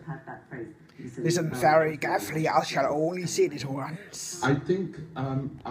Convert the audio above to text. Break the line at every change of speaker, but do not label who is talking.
Listen very carefully, I shall only see it once.
I think